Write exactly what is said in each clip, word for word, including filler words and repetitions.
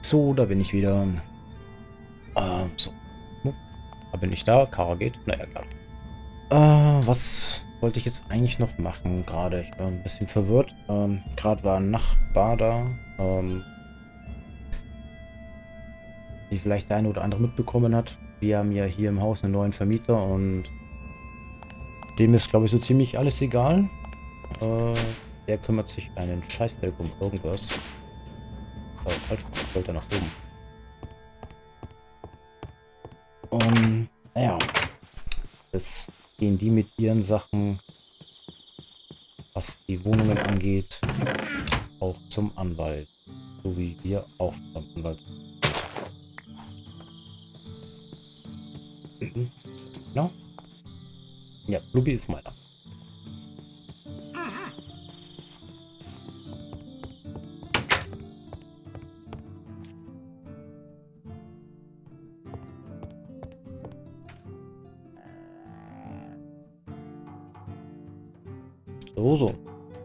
So, da bin ich wieder. Ähm, so. Da bin ich da. Kara geht. Naja, klar. Äh, was wollte ich jetzt eigentlich noch machen gerade? Ich war ein bisschen verwirrt. Ähm, gerade war ein Nachbar da. Ähm, wie vielleicht der eine oder andere mitbekommen hat. Wir haben ja hier im Haus einen neuen Vermieter und dem ist, glaube ich, so ziemlich alles egal. Äh, der kümmert sich einen Scheißdreck um irgendwas. Oh, falsch, ich wollte nach oben. Und, naja. Jetzt gehen die mit ihren Sachen, was die Wohnungen angeht, auch zum Anwalt. So wie wir auch zum Anwalt. Mhm. Ja, ja, Ruby ist meiner. So, so.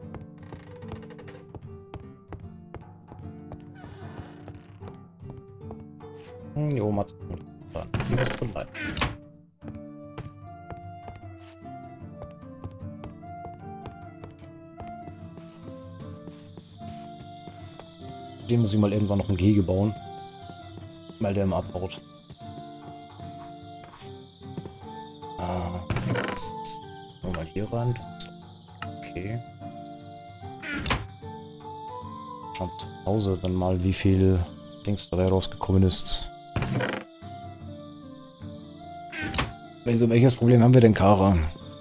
Hm, jo, Mats. Dann ist es leid. Dem muss ich mal irgendwann noch ein Gehege bauen. Weil der immer abhaut. Ah. Mal hier rein. Das ist okay. Schauen zu Hause dann mal, wie viel Dings dabei rausgekommen ist. Also, welches Problem haben wir denn, Kara?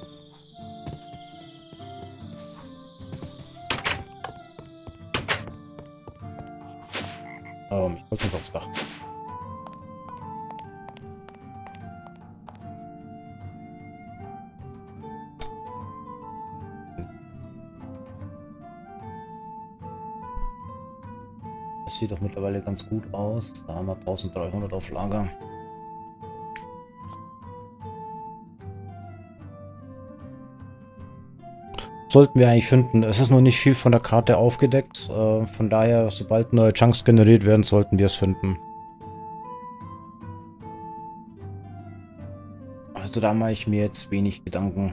Ähm, ich wollte nicht aufs Dach. Das sieht doch mittlerweile ganz gut aus. Da haben wir dreizehnhundert auf Lager. Sollten wir eigentlich finden. Es ist noch nicht viel von der Karte aufgedeckt. Äh, von daher, sobald neue Chunks generiert werden, sollten wir es finden. Also da mache ich mir jetzt wenig Gedanken.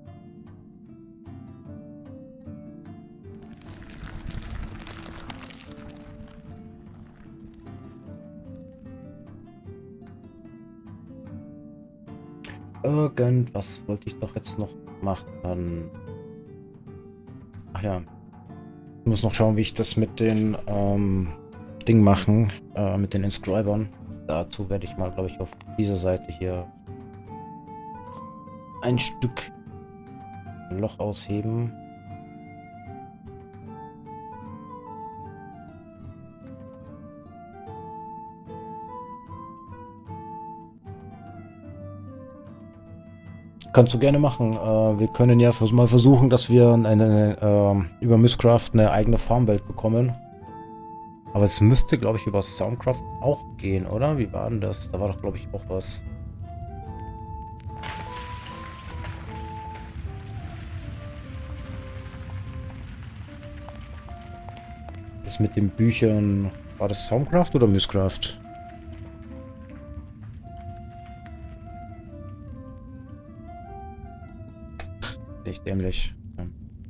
Irgendwas wollte ich doch jetzt noch machen. Ach ja. Ich muss noch schauen, wie ich das mit den ähm, Ding machen, äh, mit den Inscribern. Dazu werde ich mal, glaube ich, auf dieser Seite hier ein Stück Loch ausheben. Kannst du gerne machen. Äh, wir können ja mal versuchen, dass wir eine, eine, äh, über Mystcraft eine eigene Farmwelt bekommen. Aber es müsste, glaube ich, über Soundcraft auch gehen, oder? Wie war denn das? Da war doch, glaube ich, auch was. Das mit den Büchern. War das Soundcraft oder Mystcraft? Echt dämlich. Ja.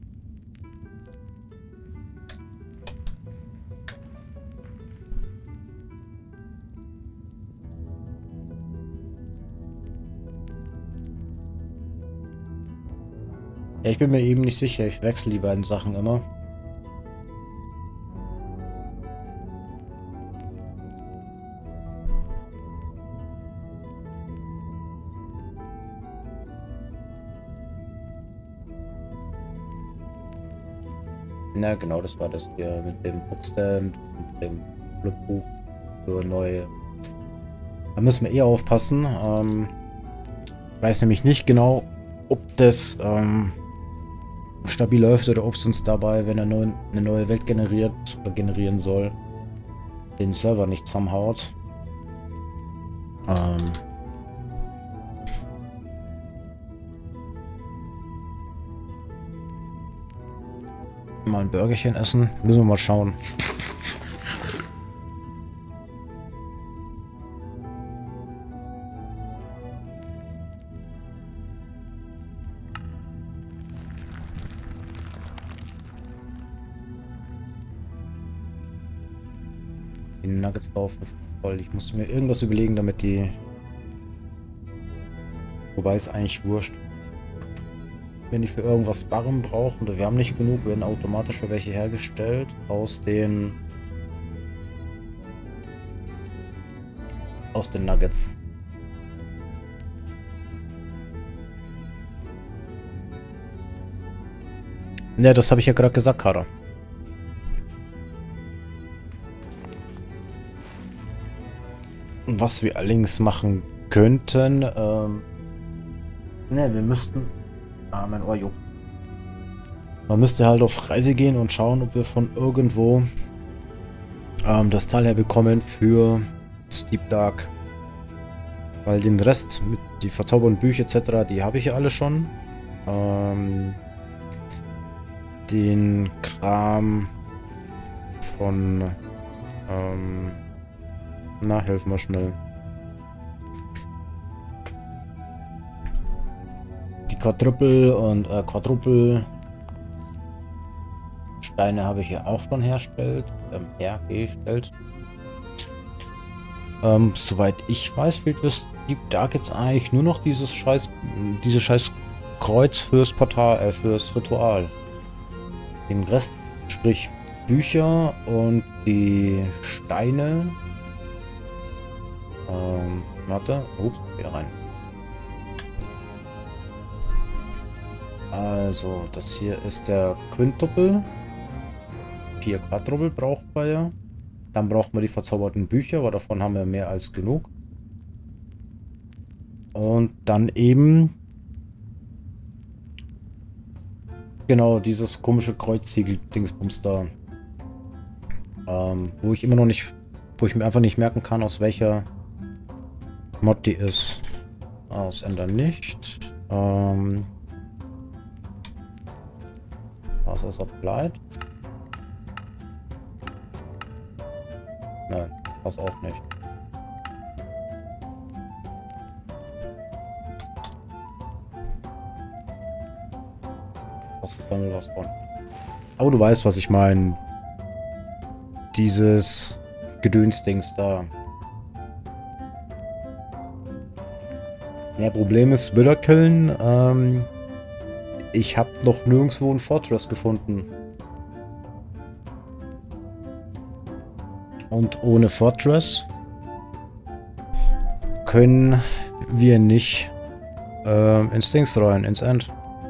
Ja, ich bin mir eben nicht sicher. Ich wechsle die beiden Sachen immer. Na genau, das war das hier mit dem Bookstand und dem Flipbuch für neue. Da müssen wir eher aufpassen. Ähm, ich weiß nämlich nicht genau, ob das ähm, stabil läuft oder ob es uns dabei, wenn er neu, eine neue Welt generiert oder generieren soll, den Server nicht zusammenhaut. Ähm, mal ein Burgerchen essen. Müssen wir mal schauen. Die Nuggets laufen voll. Ich muss mir irgendwas überlegen, damit die... Wobei es eigentlich wurscht. Wenn die für irgendwas Barren brauchen, oder wir haben nicht genug, werden automatisch welche hergestellt aus den... aus den Nuggets. Ja, das habe ich ja gerade gesagt, Kara. Was wir allerdings machen könnten, ähm... ne, wir müssten... Ah, mein Ohr juckt. Man müsste halt auf Reise gehen und schauen, ob wir von irgendwo ähm, das Teil herbekommen für Deep Dark. Weil den Rest, mit die verzaubernden Bücher et cetera, die habe ich ja alle schon. Ähm, den Kram von... Ähm, na, helfen wir schnell. Die Quadruple und äh, Quadruple Steine habe ich hier auch schon hergestellt. Ähm, hergestellt. Ähm, soweit ich weiß, fehlt fürs Deep Dark jetzt eigentlich nur noch dieses scheiß, dieses scheiß Kreuz fürs Portal, äh, fürs Ritual. Den Rest, sprich Bücher und die Steine. Ähm, warte, ups, wieder rein. Also, das hier ist der Quintuple. Vier Quadruple brauchen wir ja. Dann brauchen wir die verzauberten Bücher, aber davon haben wir mehr als genug. Und dann eben genau dieses komische Kreuzsiegel-Dingsbums da. Ähm, wo ich immer noch nicht, wo ich mir einfach nicht merken kann, aus welcher Mod die ist. Aus Ender nicht. Ähm, was ist applied? Nein, das auch nicht. Was dann was von? Aber du weißt, was ich meine. Dieses Gedönsdings da. Ja, Problem ist Wilderkillen. Ähm, ich habe noch nirgendwo ein Fortress gefunden. Und ohne Fortress können wir nicht ähm, ins Dings rein, ins End.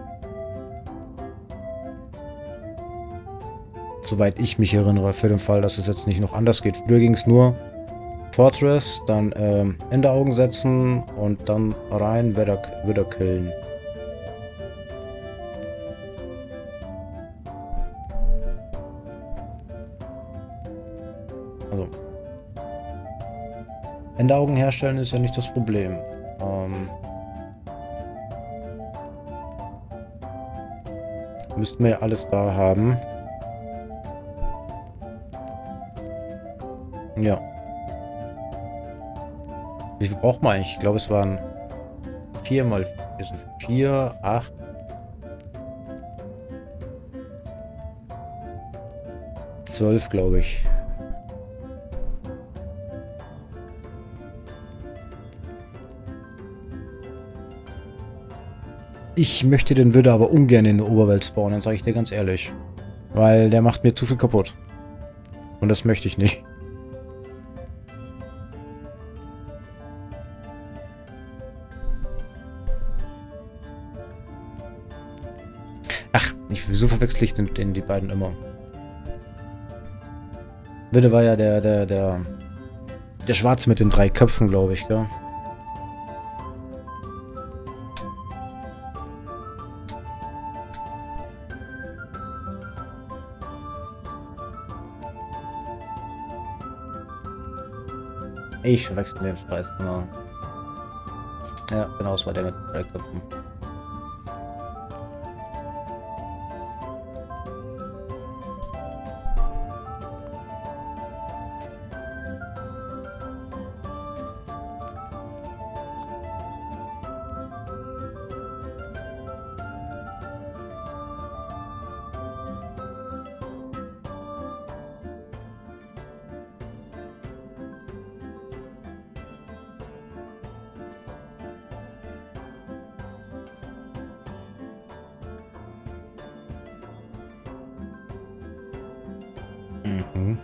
Soweit ich mich erinnere, für den Fall, dass es jetzt nicht noch anders geht. Früher ging es nur Fortress, dann ähm, Enderaugen setzen und dann rein wieder, wieder killen. Also Enderaugen herstellen ist ja nicht das Problem. Ähm, müssten wir ja alles da haben. Ja. Wie viel braucht man eigentlich? Ich glaube, es waren vier mal vier, acht. zwölf, glaube ich. Ich möchte den Widder aber ungern in der Oberwelt spawnen, sage ich dir ganz ehrlich. Weil der macht mir zu viel kaputt. Und das möchte ich nicht. Ach, ich, wieso verwechsel ich den, den die beiden immer? Widder war ja der, der, der, der Schwarze mit den drei Köpfen, glaube ich, gell? Ich verwechsel den Scheiß immer. Ja, genau, das war der mit drei Köpfen. Mhm.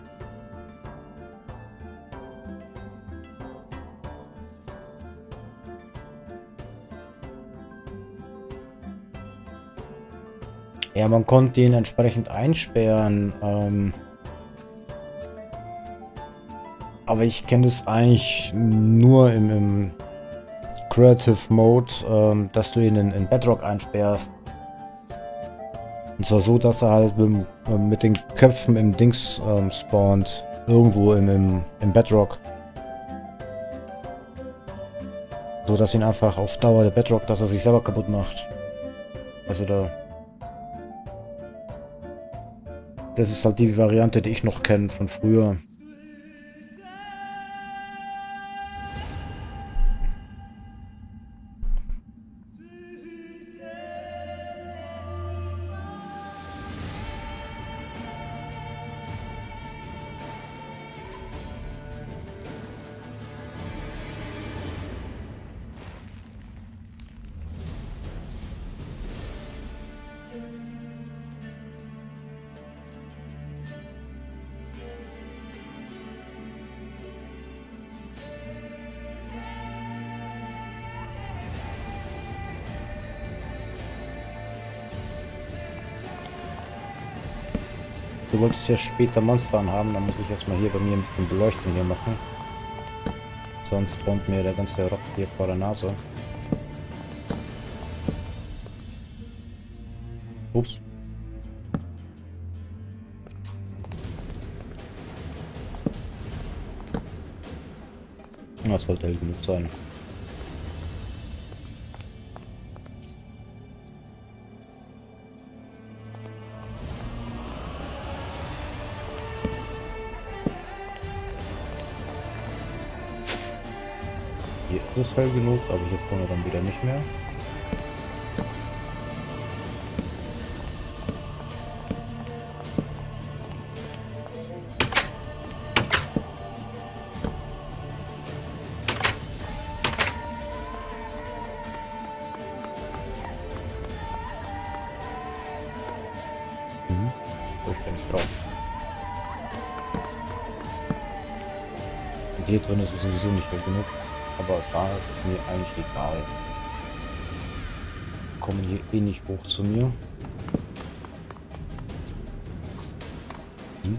Ja, man konnte ihn entsprechend einsperren. Ähm, aber ich kenne das eigentlich nur im, im Creative Mode, ähm, dass du ihn in, in Bedrock einsperrst. Und zwar so, dass er halt mit, mit den Köpfen im Dings ähm, spawnt. Irgendwo im, im, im Bedrock. So dass ihn einfach auf Dauer der Bedrock, dass er sich selber kaputt macht. Also da... Das ist halt die Variante, die ich noch kenne von früher. Du wolltest ja später Monster anhaben, dann muss ich erstmal hier bei mir ein bisschen Beleuchtung hier machen. Sonst spawnt mir der ganze Rock hier vor der Nase. Ups. Das sollte hell genug sein. Hier ist es hell genug, aber hier vorne dann wieder nicht mehr. Mhm. Durchgängig drauf. Und hier drin ist es sowieso nicht hell genug. Aber da ist mir eigentlich egal. Kommen hier eh nicht hoch zu mir. Hm.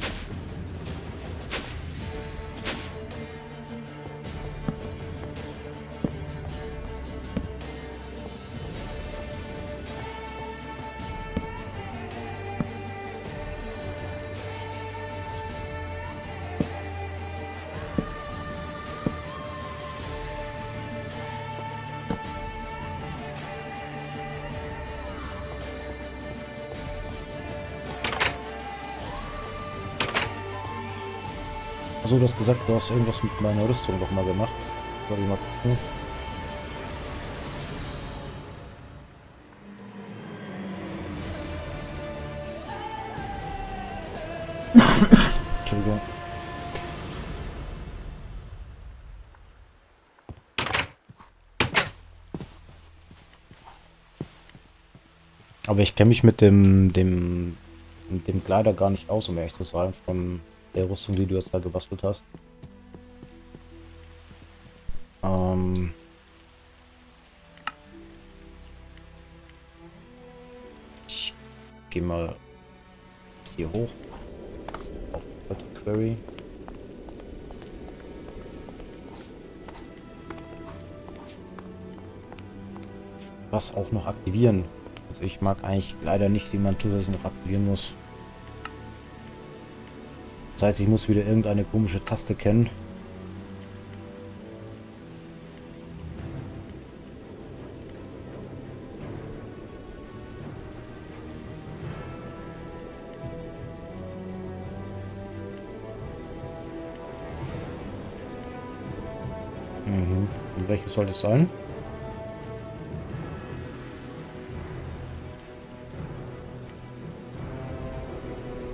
Also du hast gesagt, du hast irgendwas mit meiner Rüstung noch mal gemacht. Soll ich mal gucken? Entschuldigung. Aber ich kenne mich mit dem, dem, mit dem Kleider gar nicht aus, um ehrlich zu sein, von der Rüstung, die du jetzt da gebastelt hast. Ähm ich gehe mal hier hoch auf die Query. Was auch noch aktivieren. Also ich mag eigentlich leider nicht, wie man zusätzlich noch aktivieren muss. Das heißt, ich muss wieder irgendeine komische Taste kennen. Mhm. Und welche soll es sein?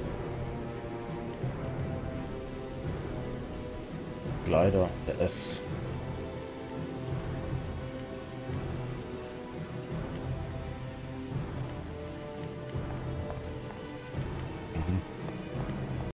Leider der S.